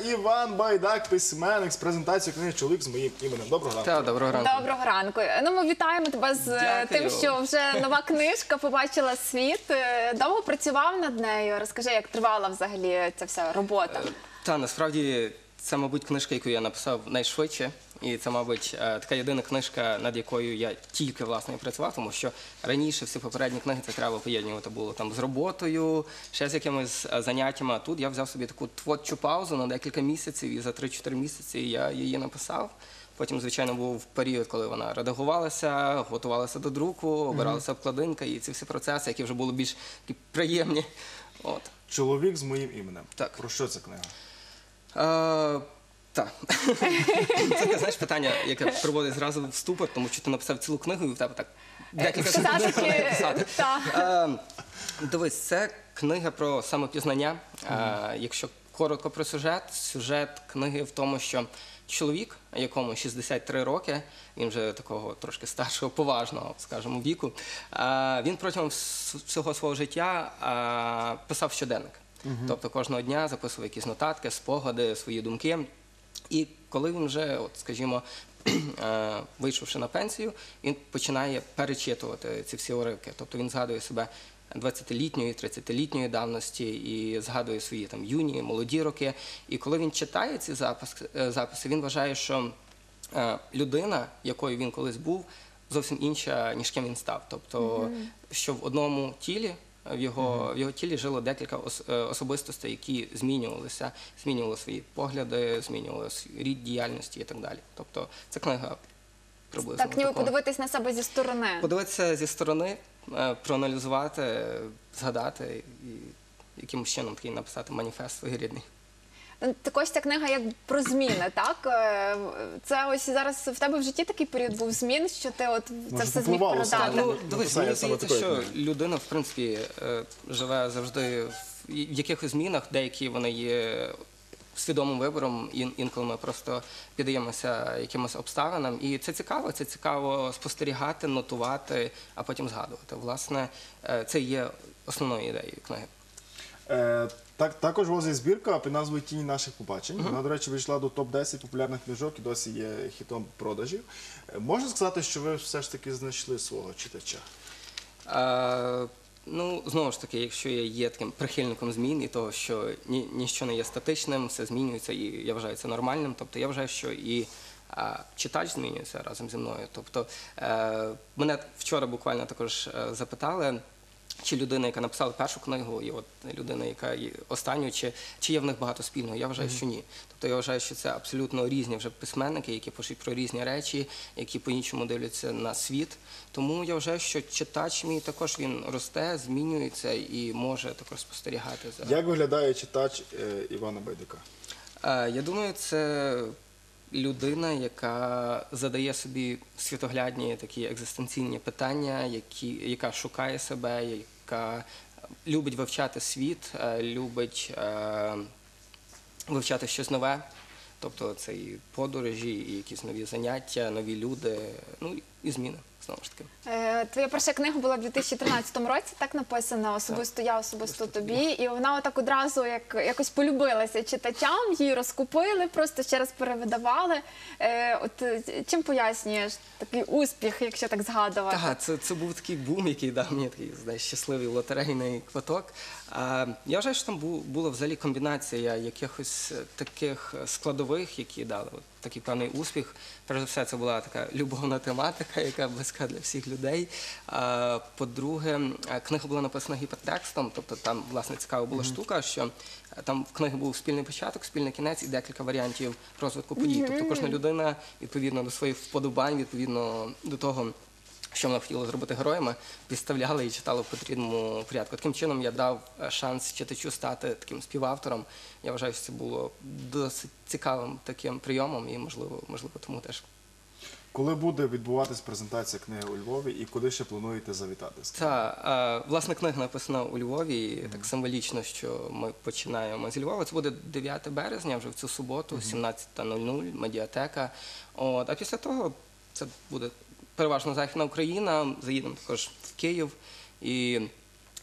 Іван Байдак, письменник з презентацією книги «Чоловік з моїм іменем». Доброго ранку. Так, доброго ранку. Доброго ранку. Ну, ми вітаємо тебе з тим, що вже нова книжка побачила світ. Довго працював над нею. Розкажи, як тривала взагалі ця вся робота? Та, насправді, це, мабуть, книжка, яку я написав найшвидше. І це, мабуть, така єдина книжка, над якою я тільки, власне, працював, тому що раніше всі попередні книги це треба поєднувати було там з роботою, ще з якимись заняттями. А тут я взяв собі таку творчу паузу на декілька місяців, і за 3-4 місяці я її написав. Потім, звичайно, був період, коли вона редагувалася, готувалася до друку, обиралася обкладинка, і ці всі процеси, які вже були більш такі приємні. От. «Чоловік з моїм іменем». Так. Про що ця книга? Так. Це таке, знаєш, питання, яке приводить зразу в ступор, тому що ти написав цілу книгу і в тебе так декілька секунд про неї писати. Дивись, це книга про самопізнання. Якщо коротко про сюжет книги в тому, що чоловік, якому 63 роки, він вже такого трошки старшого, поважного, скажімо, віку, він протягом всього свого життя писав щоденник. Тобто кожного дня записував якісь нотатки, спогади, свої думки. І коли він вже, от, скажімо, вийшовши на пенсію, він починає перечитувати ці всі уривки. Тобто він згадує себе 20-літньої, 30-літньої давності і згадує свої там юні, молоді роки. І коли він читає ці записи, він вважає, що людина, якою він колись був, зовсім інша, ніж ким він став. Тобто, що в одному тілі, в його тілі жило декілька особистостей, які змінювалися, змінювали свої погляди, змінювали свій рід діяльності і так далі. Тобто це книга приблизно Так, ніби подивитись на себе зі сторони. Подивитися зі сторони, проаналізувати, згадати і якимось чином такий написати маніфест своєрідний. Також ця книга як про зміни, так? Це ось зараз в тебе в житті такий період був змін, що ти от це все зміг передати. Ну, дивись, мені здається, що людина, в принципі, живе завжди в якихось змінах, деякі вони є свідомим вибором, інколи ми просто піддаємося якимось обставинам. І це цікаво спостерігати, нотувати, а потім згадувати. Власне, це є основною ідеєю книги. Також у вас є збірка під назвою «Тіні наших побачень». Вона, до речі, вийшла до топ-10 популярних книжок і досі є хітом продажів. Можна сказати, що ви все ж таки знайшли свого читача? Ну, знову ж таки, якщо я є таким прихильником змін і того, що ніщо не є статичним, все змінюється, і я вважаю це нормальним, тобто я вважаю, що і читач змінюється разом зі мною. Тобто мене вчора буквально також запитали, чи людина, яка написала першу книгу, і от людина, яка останню, чи є в них багато спільного. Я вважаю, що ні. Тобто я вважаю, що це абсолютно різні вже письменники, які пишуть про різні речі, які по-іншому дивляться на світ. Тому я вважаю, що читач мій також він росте, змінюється і може також спостерігати за... Як виглядає читач Івана Байдака? Я думаю, це людина, яка задає собі світоглядні такі екзистенційні питання, яка шукає себе, яка любить вивчати світ, любить вивчати щось нове. Тобто це і подорожі, і якісь нові заняття, нові люди, ну і зміни, знову ж таки. Твоя перша книга була в 2013 році, так написана, «Особисто я, особисто тобі», і вона отак одразу якось полюбилася читачам, її розкупили, просто ще раз перевидавали. От чим пояснюєш такий успіх, якщо так згадувати? Так, це був такий бум, який дав мені такий, знаєш, щасливий лотерейний квиток. Я вважаю, що там була взагалі комбінація якихось таких складових, які дали такий певний успіх. Перш за все, це була така любовна тематика, яка близька для всіх людей. По-друге, книга була написана гіпертекстом, тобто там, власне, цікава була штука, що там в книги був спільний початок, спільний кінець і декілька варіантів розвитку подій. Тобто кожна людина, відповідно до своїх вподобань, відповідно до того, що вона хотіла зробити героями, підставляла і читала в потрібному порядку. Таким чином я дав шанс читачу стати таким співавтором. Я вважаю, що це було досить цікавим таким прийомом і, можливо, тому теж. Коли буде відбуватись презентація книги у Львові і куди ще плануєте завітати? Так, власне, книга написана у Львові, і так символічно, що ми починаємо зі Львова. Це буде 9 березня, вже в цю суботу, 17:00, медіатека. А після того це буде переважно Західна Україна, заїдемо також в Київ. І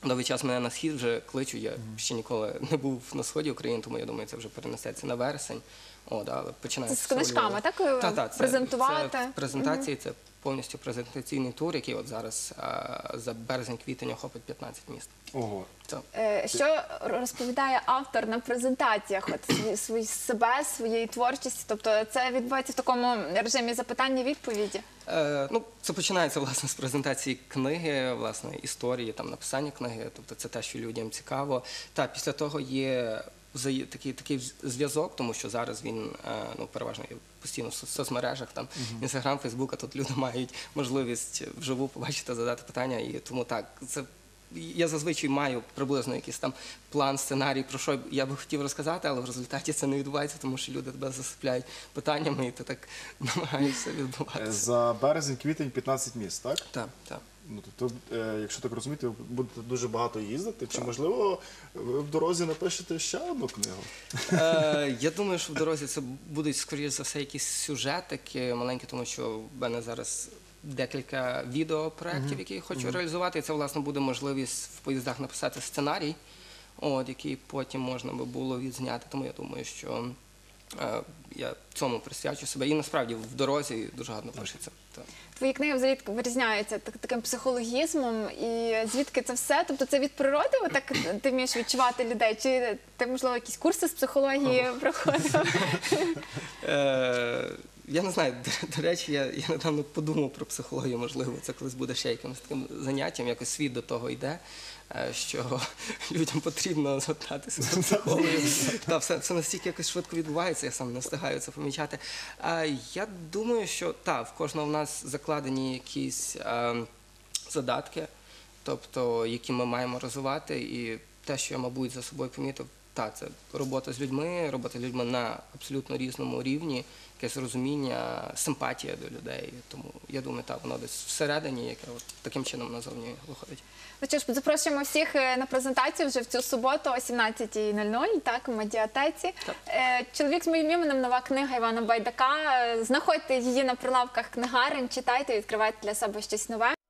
довгий час мене на схід вже кличуть. Я ще ніколи не був на сході України, тому я думаю, це вже перенесеться на вересень. Але починається Це з книжками, так? Та, Презентувати? Це презентації, це повністю презентаційний тур, який от зараз за березень-квітень охопить 15 міст. Ого. Що розповідає автор на презентаціях себе, своєї творчості? Тобто це відбувається в такому режимі запитання-відповіді? Це починається, власне, з презентації книги, власне, історії, там, написання книги, тобто це те, що людям цікаво. Та, після того є такий зв'язок, тому що зараз він переважно є постійно в соцмережах, там, Інстаграм, Фейсбук, а тут люди мають можливість вживу побачити, задати питання, і тому так, це я зазвичай маю приблизно якийсь там план, сценарій, про що я би хотів розказати, але в результаті це не відбувається, тому що люди тебе засипляють питаннями, і ти так намагаєшся відбуватися. За березень-квітень 15 міст, так? Так, так. Тобто, якщо так розуміти, ви будете дуже багато їздити, чи, можливо, ви в дорозі напишете ще одну книгу? Я думаю, що в дорозі це будуть, скоріше за все, якісь сюжетики маленькі, тому що в мене зараз декілька відеопроєктів, які я хочу реалізувати. І це, власне, буде можливість в поїздах написати сценарій, який потім можна би було відзняти. Тому я думаю, що я цьому присвячу себе. І насправді в дорозі дуже гарно пишеться. Твої книги взагалі вирізняються таким психологізмом. І звідки це все? Тобто це від природи? Отак ти вмієш відчувати людей? Чи ти, можливо, якісь курси з психології проходив? Я не знаю, до речі, я недавно подумав про психологію, можливо, це колись буде ще якимось таким заняттям, якось світ до того йде, що людям потрібно звертатися до психологів. Та все настільки якось швидко відбувається, я сам не встигаю це помічати. Я думаю, що в кожного в нас закладені якісь задатки, тобто, які ми маємо розвивати, і те, що я, мабуть, за собою помітив, це робота з людьми на абсолютно різному рівні, якесь розуміння, симпатія до людей. Тому я думаю, воно десь всередині, яке таким чином назовні виходить. Ну що ж, запрошуємо всіх на презентацію вже в цю суботу о 17:00, так, в Медіатеці. «Чоловік з моїм іменем» – нова книга Івана Байдака. Знаходьте її на прилавках книгарень, читайте, відкривайте для себе щось нове.